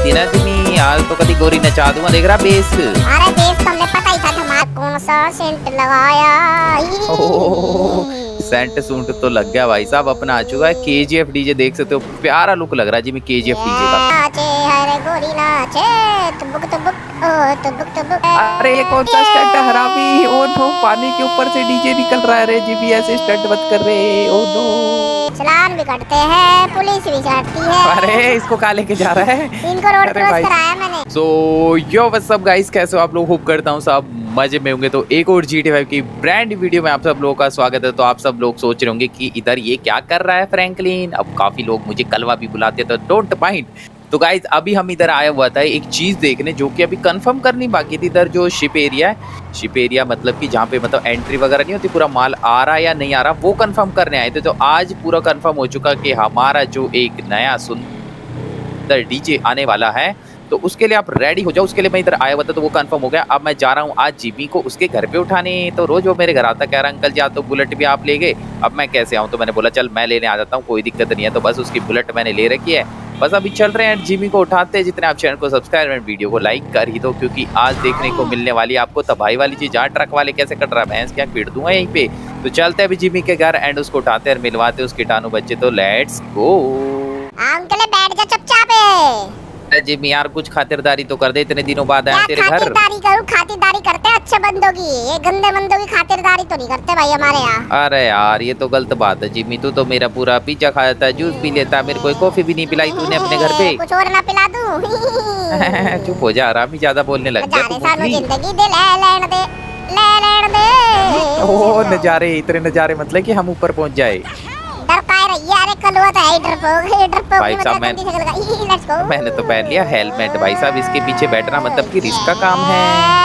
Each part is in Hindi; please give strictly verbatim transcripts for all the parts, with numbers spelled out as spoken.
जाएगी ना जिमी, आज तो कभी गोरी नचा दूंगा, देख रहा बेस। अरे बेस तो हमें पता ही था तुम्हारा कौन सा सेंट लगाया। सेंट सूंट तो लग गया भाई साहब, अपना आ चुका है केजीएफ डीजे, देख सकते हो प्यारा लुक लग रहा है जिमी केजीएफ डीजे का। नाचे हरे गोरी नाचे तुबुक तुबुक ओ तुबुक तुबुक। अरे ये कौन सा स्टंट है हरामी, ओ नो पानी के ऊपर से डीजे निकल रहा है रे जिमी, ऐसे स्टंट मत कर रहे, ओ नो। चलान भी कटते हैं, पुलिस भी चढ़ती है। अरे इसको कहाँ लेके जा रहा है, इनको रोड क्रॉस कराया मैंने। So yo what's up guys, कैसे हो आप लोग, होप करता हूँ सब मजे में होंगे। तो एक और जी टी फाइव की ब्रांड वीडियो में आप सब लोगों का स्वागत है। तो आप सब लोग सोच रहे होंगे कि इधर ये क्या कर रहा है फ्रैंकलिन, अब काफी लोग मुझे कलवा भी बुलाते हैं तो डोंट माइंड। तो गाइज अभी हम इधर आया हुआ था एक चीज देखने जो कि अभी कंफर्म करनी बाकी थी। इधर जो शिप एरिया है, शिप एरिया मतलब कि जहाँ पे मतलब एंट्री वगैरह नहीं होती, पूरा माल आ रहा है या नहीं आ रहा वो कंफर्म करने आए थे। तो आज पूरा कंफर्म हो चुका कि हमारा जो एक नया सुंदर डीजे आने वाला है, तो उसके लिए आप रेडी हो जाओ। उसके लिए मैं इधर आया हुआ था तो वो कंफर्म हो गया। अब मैं जा रहा हूँ आज जिमी को उसके घर पे उठाने। तो रोज वो मेरे घर आता कह रहा अंकल जी आप तो बुलेट भी आप ले गए, अब मैं कैसे आऊँ। तो मैंने बोला चल मैं लेने आ जाता हूँ, कोई दिक्कत नहीं है। तो बस उसकी बुलेट मैंने ले रखी है, बस अभी चल रहे हैं जिमी को उठाते हैं। जितने आप चैनल को सब्सक्राइब एंड वीडियो को लाइक कर ही दो, क्योंकि आज देखने को मिलने वाली आपको तबाही वाली चीज। जहाँ ट्रक वाले कैसे कट रहा है, भैंस क्या पीट दूंगा यहीं पे। तो चलते हैं अभी जिमी के घर एंड उसको उठाते हैं और मिलवाते हैं उसके टानू बच्चे। तो लेट्स गो। अंकल बैठ जा चुपचाप। जिमी यार कुछ खातिरदारी तो कर दे, इतने दिनों बाद आया तेरे घर। खातिरदारी करूं, खातिरदारी करते हैं अच्छे बंदों की, ये गंदे बंदों की खातिरदारी तो नहीं करते भाई हमारे यहाँ। अरे यार ये तो गलत बात है जिमी, तू तो मेरा पूरा पिज्जा खा जाता है, जूस पी लेता है, मेरे को कॉफी भी नहीं पिलाई तूने अपने घर पे। कुछ और ना पिला दूं? चुप हो जा, आराम ही ज्यादा बोलने लग गया। जिंदगी दे ले लेने दे, ले लेने दे। ओ नजारे, इतने नजारे मतलब कि हम ऊपर पहुंच जाए। भाई साहब मैं, मैंने तो पहन लिया हेलमेट भाई साहब, इसके पीछे बैठना मतलब कि रिस्क का काम है।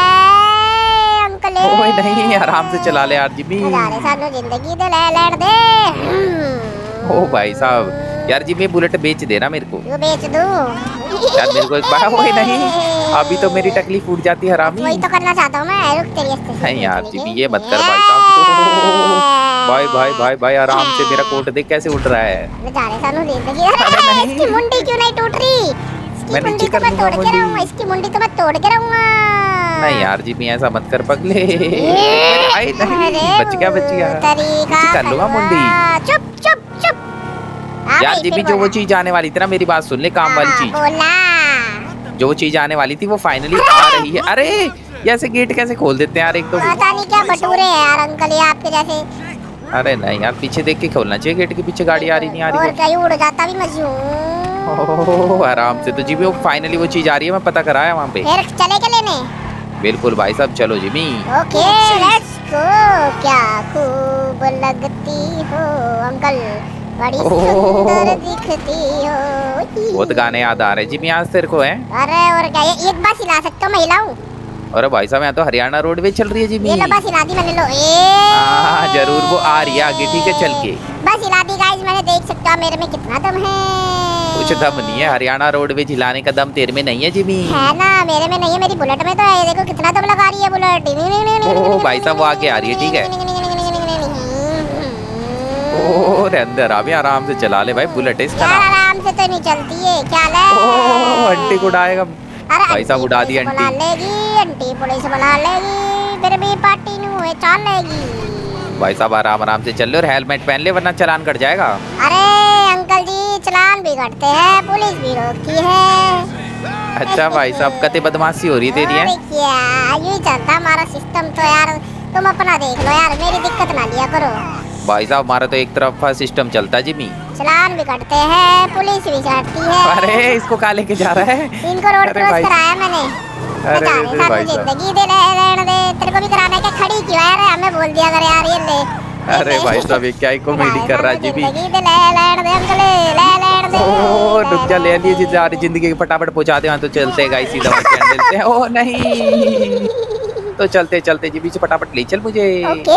ओए नहीं आराम से चला ले यार जिमी। जिंदगी दे ले लेने दे। ओ भाई साहब यार जिमी बुलेट बेच देना मेरे को। बेच दूं यार मेरे को एक बार। ओए नहीं अभी तो मेरी टकली फूट जाती है हरामी। वही तो करना चाहता हूं मैं, रुक तेरी। नहीं यार जिमी ये मत कर भाई साहब। भाई भाई भाई भाई आराम से, मेरा कोट देख कैसे उड़ रहा है। इसकी मुंडी क्यों नहीं टूट रही? इसकी मुंडी तो मैं तोड़ के रहूंगा, इसकी मुंडी तो मैं तोड़ के रहूंगा। नहीं यार जिमी ऐसा मत कर पगले। आई नहीं बच गया बच गया, कर लूंगा मुंडी। चुप चुप चुप यार जिमी जो वो चीज आने वाली थी ना, मेरी बात सुन ले, काम वाली चीज जो वो चीज आने वाली थी वो फाइनली आ रही है। अरे ये ऐसे गेट कैसे खोल देते हैं यार, एक तो पता नहीं क्या बटूरे हैं यार अंकल ये आपके जैसे। अरे नहीं यार पीछे देख के खोलना चाहिए, गेट के पीछे गाड़ी आ रही नहीं आ रही और कहीं उड़ जाता भी मजनू। ओह आराम से। तो जिमी वो फाइनली वो चीज आ रही है, मैं पता कराया वहाँ पे। फिर चले के लेने? बिल्कुल भाई साहब चलो जिमी। Okay let's go. क्या खूब लगती हो अंकल, बड़ी सुंदर दिखती हो। बहुत गाने याद आ रहे जिमी आज तेरे को है। अरे और क्या ये एक बार हिला सकता हूँ मैं, हिलाऊं? अरे भाई साहब यहाँ तो हरियाणा रोडवेज चल रही है जिमी। ये लो बस हिला दी मैंने, लो। हाँ जरूर वो आ रही है आगे, ठीक है चल के बस हिला दी गाइस मैंने, देख सकते हो मेरे में कितना दम है। कुछ दम नहीं है, हरियाणा रोडवेज हिलाने का दम तेरे में नहीं है जिमी। है ना, मेरे में नहीं है, मेरी बुलेट में तो है। देखो कितना दम लगा रही है बुलेट। ओ भाई साहब वो आगे आ रही है, ठीक है। और अंदर अभी आराम से चला ले भाई, बुलेट है इसका नाम। आराम से तो नहीं चलती है, क्या ले? ओ आंटी को उड़ाएगा भाई साहब, उड़ा दी आंटी। आंटी पुलिस बुला लेगी, फिर भी पार्टी नु चल लेगी। भाई साहब आराम आराम से चल ले और हेलमेट पहन ले वरना चालान कट जाएगा। अरे अंकल जी चालान भी कटते हैं, पुलिस भी रोकती है। अच्छा भाई साहब कते बदमाशी हो रही तेरी है। क्या यूं ही चलता हमारा सिस्टम तो यार, तुम अपना देख लो यार, मेरी दिक्कत ना लिया करो। भाई साहब हमारा तो एक तरफा सिस्टम चलता है जिमी। चालान भी कटते हैं, पुलिस भी चढ़ती है। अरे इसको कहाँ लेके जा रहा है? इनको रोड क्रॉस कराया मैंने। अरे भाई जिंदगी दे ले दे, तेरे को भी कराने का खड़ी क्यों है? अरे हमें बोल दिया कर यार ये ले। अरे भाई साहब ये क्या ही कॉमेडी कर रहा है जिमी। जिंदगी दे ले ले दे अंकल, ले ले दे। ओ रुक जा, ले लिए जिंदगी जिंदगी के फटाफट पहुंचा दे, तो चलते गाइस सीधा मिलते हैं। ओ नहीं तो चलते चलते जिमी से फटाफट ले चल मुझे। ओके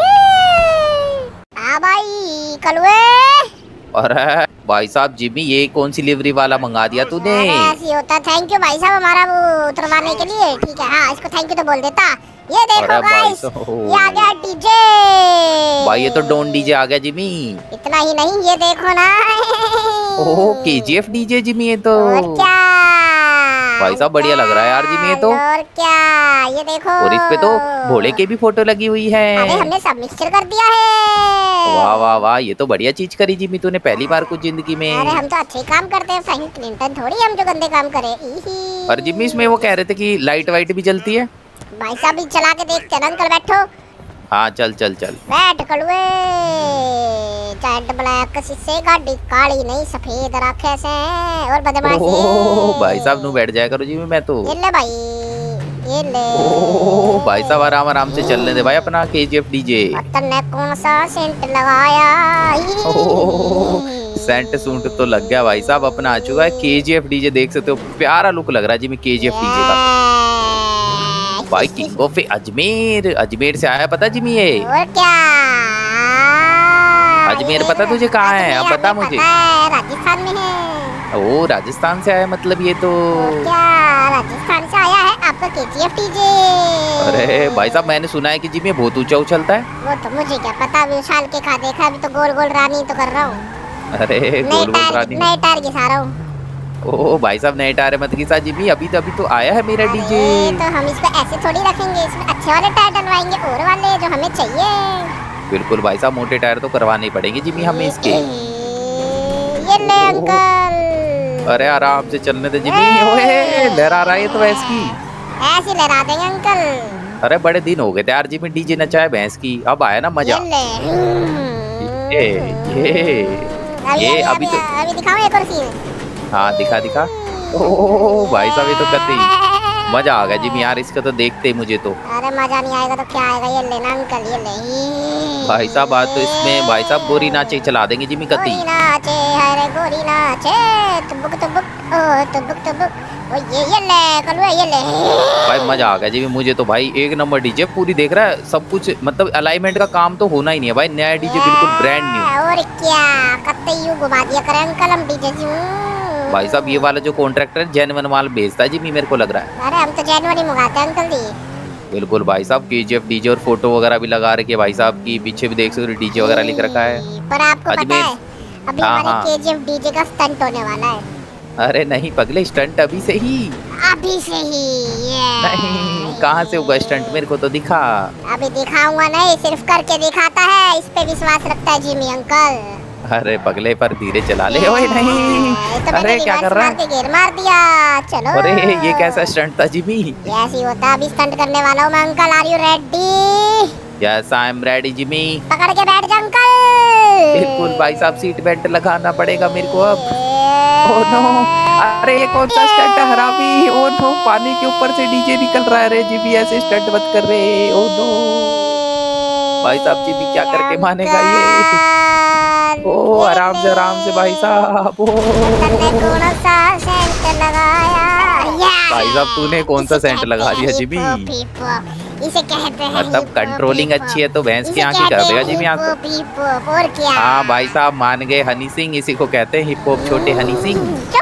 भाई कलवे। अरे भाई साहब जिमी ये कौन सी डिलीवरी वाला मंगा दिया तूने? ऐसी होता। थैंक यू भाई साहब हमारा वो उतरवाने के लिए, ठीक है। हाँ इसको थैंक यू तो बोल देता। ये देखो गाइस ये आ गया डीजे। भाई ये तो डॉन डीजे आ गया जिमी। इतना ही नहीं ये देखो ना। ओह केजीएफ डीजे जिमी ये तो। और क्या भाई साहब बढ़िया लग रहा है यार जिमी ये तो। और क्या, ये देखो। और इस पे तो भोले की भी फोटो लगी हुई है। अरे हमने सब मिक्सचर कर दिया है। वाह वाह वाह, ये तो बढ़िया चीज करी जिमी तूने पहली बार कुछ जिंदगी में। अरे हम तो अच्छे काम करते हैं, फ्रैंक क्लिंटन थोड़ी हम जो गंदे काम करे। और जिमी इसमें वो कह रहे थे कि लाइट वाइट भी जलती है। भाई साहब भी चला के देखते हैं। अंकल बैठो। हाँ चल चल चल बैठ कड़ुए। चैट ब्लैक से गाड़ी काली नहीं सफेद रखे से और बदमाशी। भाई साहब नू बैठ जाया करो जी मैं तो। ये ले भाई, ये ले। ओ भाई साहब आराम आराम से चलने दे भाई अपना केजीएफ डीजे। पता नहीं कौन सा सेंट लगाया। सेंट सूंट तो लग गया भाई साहब अपना आ चुका है केजीएफ डीजे। देख सकते हो प्यारा लुक लग रहा है जी मैं केजीएफ डीजे का। भाई किंग ऑफ अजमेर, अजमेर से आया पता जिमी ये। और क्या अजमेर पता तुझे कहाँ है? अब बता मुझे। राजस्थान में है। ओ राजस्थान से आया मतलब ये तो। और क्या राजस्थान से आया है आपका केजीएफ डीजे। अरे भाई साहब मैंने सुना है कि जिमी बहुत ऊंचा उछलता है। वो तो मुझे क्या पता, अभी उछाल के खा देखा, अभी तो गोल गोल रानी तो कर रहा हूँ। अरे गोल गोल रानी नए टायर घिसा रहा हूँ। ओ भाई साहब नए टायर मत घिसा जिमी, अभी तो अभी तो आया है मेरा डीजे। तो हम इसको ऐसे थोड़ी रखेंगे, इसमें अच्छे वाले टायर डलवाएंगे और वाले जो हमें चाहिए। बिल्कुल भाई साहब मोटे टायर तो करवाने पड़ेंगे जिमी हमें इसके। ये ले अंकल। अरे आराम से चलने दे जिमी। ओए लहरा रहा है तो भैंस की। ऐसे लहरा देंगे अंकल। अरे बड़े दिन हो गए थे यार जिमी डीजे नचाए भैंस की, अब आया ना मजा। ये ये ये अभी तो अभी दिखाओ एक और सीन। हाँ दिखा दिखा। ओ भाई साहब ये तो कतई मजा आ गया जिमी यार इसका तो देखते ही मुझे तो। अरे मजा नहीं आएगा तो क्या आएगा, ये लेना अंकल ये ले। भाई साहब आज तो इसमें भाई साहब गोरी नाचे चला देंगे जिमी कतई। गोरी नाचे अरे गोरी नाचे तुबुक तुबुक ओ तुबुक तुबुक ओ ये ये ले कलुआ ये ले। भाई मजा आ गया जिमी मुझे तो भाई, एक नंबर डीजे पूरी देख रहा है सब कुछ, मतलब अलाइनमेंट का काम तो होना ही नहीं है भाई, नया डीजे बिल्कुल ब्रांड न्यू। और क्या कतई यूं घुमा दिया करे अंकल हम डीजे यूं। भाई साहब ये वाला जो कॉन्ट्रैक्टर है जेन्युइन माल बेचता है जिमी मेरे को लग रहा है। अरे हम तो जेन्युइन ही मंगाते हैं अंकल जी। बिल्कुल भाई साहब केजीएफ डीजे और फोटो वगैरह भी लगा रखे भाई साहब की, पीछे भी देख सकते हो डीजे वगैरह लिख रखा है। पर आपको पता है अभी हाँ, हमारे हाँ। केजीएफ डीजे का स्टंट होने वाला है। अरे नहीं पगले स्टंट अभी से ही। अभी से ही ये। नहीं कहाँ से होगा स्टंट, मेरे को तो दिखा। अभी दिखाऊंगा नहीं, सिर्फ करके दिखाता है, इस पे विश्वास रखता है जिमी अंकल। अरे पगले पर धीरे चला ले। ओए नहीं तो अरे क्या कर रहा है? गिर मार दिया। चलो अरे ये कैसा स्टंट था जिमी? ऐसे ही होता है, अभी स्टंट करने वाला हूँ मैं uncle. Are you ready? Yes I am ready Jimmy. पकड़ के बैठ जा अंकल। बिल्कुल भाई साहब सीट बेल्ट लगाना पड़ेगा मेरे को अब। ओह नो अरे ये कौन सा स्टंट है हरामी? ओह नो पानी के ऊपर से डीजे निकल रहा है रे जिमी, ऐसे स्टंट मत कर रहे। ओह नो भाई साहब जिमी क्या करके मानेगा ये? ओ आराम से आराम से भाई साहब। कौन सा सेंट लगाया? भाई साहब तूने कौन सा सेंट लगा दिया जिमी? इसे कहते हैं मतलब कंट्रोलिंग अच्छी है तो भैंस की आंखें कर देगा जिमी आप। और क्या? हाँ भाई साहब मान गए हनी सिंह, इसी को कहते हैं हिप हॉप छोटे हनी सिंह।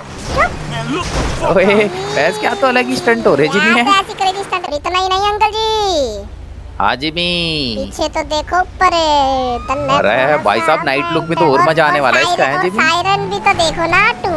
ओए भैंस क्या तो अलग ही स्टंट हो रहे जिमी है। इतना ही नहीं अंकल जी। हाँ जिमी पीछे तो देखो ऊपर। अरे भाई साहब नाइट लुक में तो और मजा आने वाला है इसका है जिमी। सायरन भी तो देखो ना टू।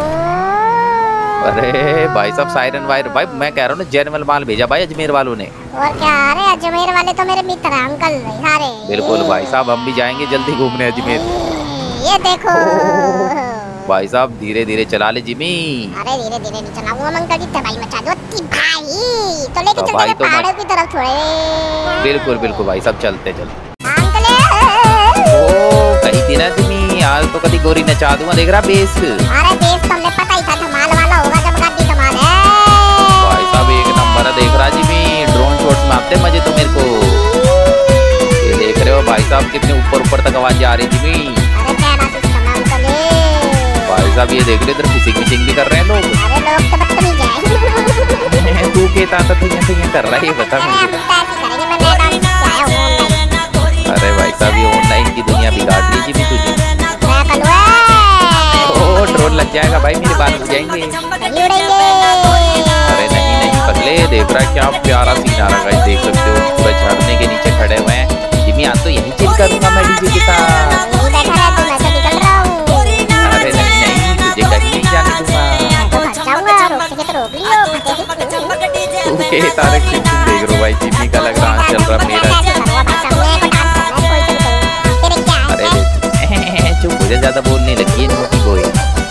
अरे भाई साहब सायरन वायर भाई मैं कह रहा हूँ ना जेन्युइन माल भेजा भाई अजमेर वालों ने। और क्या? अरे अजमेर वाले तो मेरे मित्र हैं अंकल सारे। बिल्कुल भाई साहब हम भी जाएंगे जल्दी घूमने अजमेर। ये देखो भाई साहब धीरे धीरे चला ले जिमी। अरे धीरे धीरे नहीं चलाऊंगा अंकल जी, तबाही मचा दो भाई। तो लेके चलते भाई हैं तो पहाड़ों की तरफ थोड़े। बिल्कुल बिल्कुल भाई साहब चलते चलते। अंकल ओ कही थी ना जिमी आज तो कभी गोरी नचा दूंगा, देख रहा बेस। अरे बेस तो हमने पता ही था धमाल वाला होगा जब गाड़ी धमाल है। भाई साहब एक नंबर है देख रहा जिमी, ड्रोन शॉट्स में आते मजे तो मेरे को। ये देख रहे हो भाई साहब कितने ऊपर ऊपर तक आवाज आ रही जिमी। अरे कैसा सिस्टम है अंकल भाई साहब ये देख रहे इधर फिशिंग विशिंग भी कर रहे हैं लोग। अरे लोग तो बदतमीज हैं। तू के ताता तुझे तुझे कर रहा है ये बता मुझे। अरे भाई साहब ये ऑनलाइन की दुनिया बिगाड़ ली जिमी तुझे। ओ ड्रोन लग जाएगा भाई मेरे बाल लग जाएंगे। अरे नहीं नहीं पगले देख रहा है क्या प्यारा सीन आ रहा है, देख सकते हो पूरा झरने के नीचे खड़े हुए हैं जिमी। आज तो यही चिल करूंगा मैं डीजे के साथ। अरे नहीं नहीं तुझे कहीं नहीं जाने दूंगा। ओके तारक सिंह तुम देख रहे हो भाई, जिमी का लग रहा चल रहा मेरा। अरे चुप हो जा, ज्यादा बोलने लगी है नोटी कोई।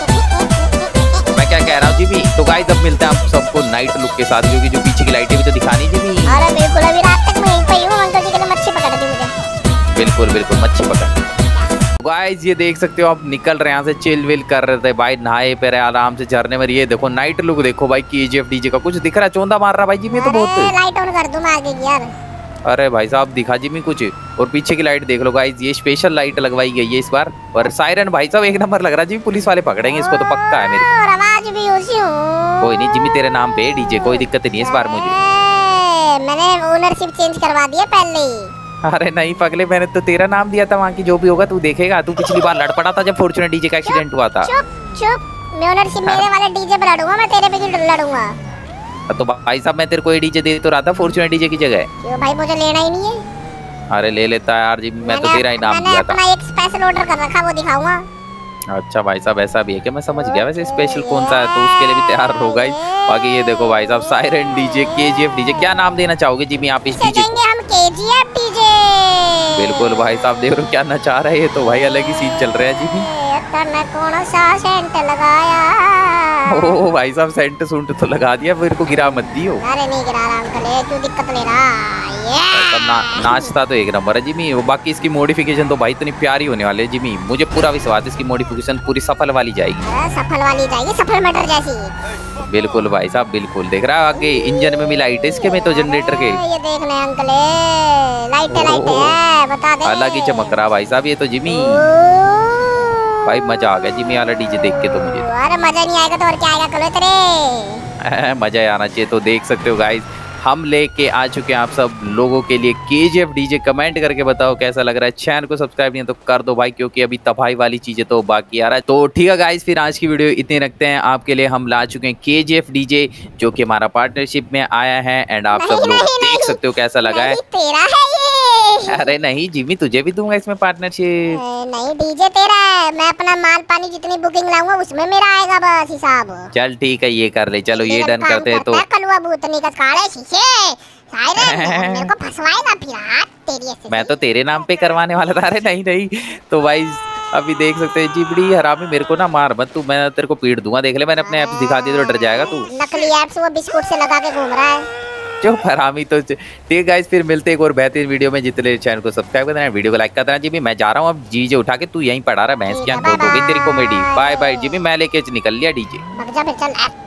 मैं क्या कह रहा हूँ जिमी, तो गाइस अब मिलते हैं आप सबको नाइट लुक के साथ, क्योंकि जो पीछे की लाइटें भी तो दिखानी जिमी। अरे बिल्कुल, अभी रात तक मैं यहीं पे हूँ, अंकल जी के लिए मच्छी पकड़ दी मुझे। बिल्कुल बिल्कुल मच्छी पकड़। गाइस ये देख सकते हो आप निकल रहे हैं यहाँ से, चिल विल कर रहे थे भाई, नहाए पे रहे आराम से झरने में। ये देखो नाइट लुक देखो भाई, केजीएफ डीजे का कुछ दिख रहा है, चौंधा मार रहा भाई जी में तो बहुत। लाइट ऑन कर दूं मैं आगे की यार। अरे भाई साहब दिखा जी में कुछ, और पीछे की लाइट देख लो गाइस, ये स्पेशल लाइट लगवाई गई है इस बार। और सायरन भाई साहब एक नंबर लग रहा है जी, पुलिस वाले पकड़ेंगे इसको तो पक्का है मेरे को। और आवाज भी उसी हूं। कोई नहीं जिमी, तेरे नाम पे डीजे, कोई दिक्कत नहीं है इस बार मुझे। मैंने ओनरशिप चेंज करवा दी है पहले ही। अरे नहीं पगले, मैंने तो तेरा नाम दिया था, वहाँ की जो भी होगा तू देखेगा। तू पिछली बार लड़ पड़ा था जब फॉर्च्यूनर डीजे का एक्सीडेंट हुआ था। चुप चुप, मैं ओनरशिप मेरे वाले डीजे पे लड़ूंगा, मैं तेरे पे क्यों लड़ूंगा। तो भाई साहब मैं तेरे को ये डीजे दे तो रहा था फॉर्च्यूनर डीजे की जगह। क्यों भाई, मुझे लेना ही नहीं है। अरे ले लेता है यार जी, मैं तो तेरा ही नाम दिया था। मैंने अपना एक स्पेशल ऑर्डर कर रखा, वो दिखाऊंगा। अच्छा भाई साहब ऐसा भी है कि मैं समझ गया वैसे स्पेशल कौन सा है, तो उसके लिए भी तैयार होगा ही। बाकी ये देखो भाई साहब, सायरन डीजे, केजीएफ डीजे, क्या नाम देना चाहोगे जिमी आप इस डीजे को? हम केजीएफ डीजे। बिल्कुल भाई साहब देख रहे हो क्या नचा रहे हैं, तो भाई अलग ही सीन चल रहा है जिमी। कौन सा सेंट लगाया? ओ भाई साहब सेंट सूंट तो लगा दिया, मेरे को गिरा मत दियो। अरे नहीं गिरा रहा अंकल, ये क्यों दिक्कत ले रहा? ये ना, नाचता तो एक नंबर है जिमी। वो बाकी इसकी मॉडिफिकेशन तो भाई इतनी प्यारी होने वाली है जिमी, मुझे पूरा विश्वास है इसकी मॉडिफिकेशन पूरी सफल वाली जाएगी। सफल वाली जाएगी, सफल मटर जैसी। बिल्कुल भाई साहब बिल्कुल, देख रहा है आगे इंजन में भी लाइट है इसके में तो जनरेटर के। ये देख ले अंकल, लाइट लाइट है, बता दे। अलग ही चमक रहा भाई साहब ये तो जिमी। भाई मजा आ गया जिमी वाला डीजे देख के तो मुझे। अरे मजा नहीं आएगा तो और क्या आएगा कलो तेरे। मजा आना चाहिए। तो देख सकते हो गाइस, हम लेके आ चुके हैं आप सब लोगों के लिए केजीएफ डीजे। कमेंट करके बताओ कैसा लग रहा है। चैनल को सब्सक्राइब नहीं है तो कर दो भाई, क्योंकि अभी तबाही वाली चीजें तो बाकी आ रहा है। तो ठीक है गाइस, फिर आज की वीडियो इतने रखते हैं। आपके लिए हम ला चुके हैं केजीएफ डीजे, जो कि हमारा पार्टनरशिप में आया है, एंड आप सब लोग देख सकते हो कैसा लगा है। तेरा है ये। अरे नहीं जिमी, तुझे भी दूंगा इसमें पार्टनरशिप। नहीं डीजे तेरा है, मैं अपना माल पानी जितनी बुकिंग लाऊंगा उसमें मेरा आएगा बस हिसाब। चल ठीक है ये कर ले, चलो ये डन करते हैं। तो कलुआ भूतनी का काले शीशे सायरन मेरे को फंसवाएगा फिर, हाथ तेरी ऐसे। मैं तो तेरे नाम पे करवाने वाला था। अरे नहीं नहीं, तो भाई अभी देख सकते हैं जिबड़ी हरामी, मेरे को ना मार मत तू, मैं तेरे को पीट दूंगा। देख ले मैंने अपने ऐप्स दिखा दिए तो डर जाएगा तू। नकली ऐप्स वो बिस्कुट से लगा के घूम रहा है। चुप हरामी। तो ठीक गाइस, फिर मिलते एक और बेहतरीन वीडियो में। जितने चैनल को सब्सक्राइब कर देना, वीडियो को लाइक कर देना। जिमी मैं जा रहा हूँ अब, डीजे उठा के तू यहीं पढ़ा रहा है भैंस की आंख हो गई तेरी कॉमेडी। बाय बाय जिमी, मैं लेके निकल लिया डीजे। भाग जा फिर चल।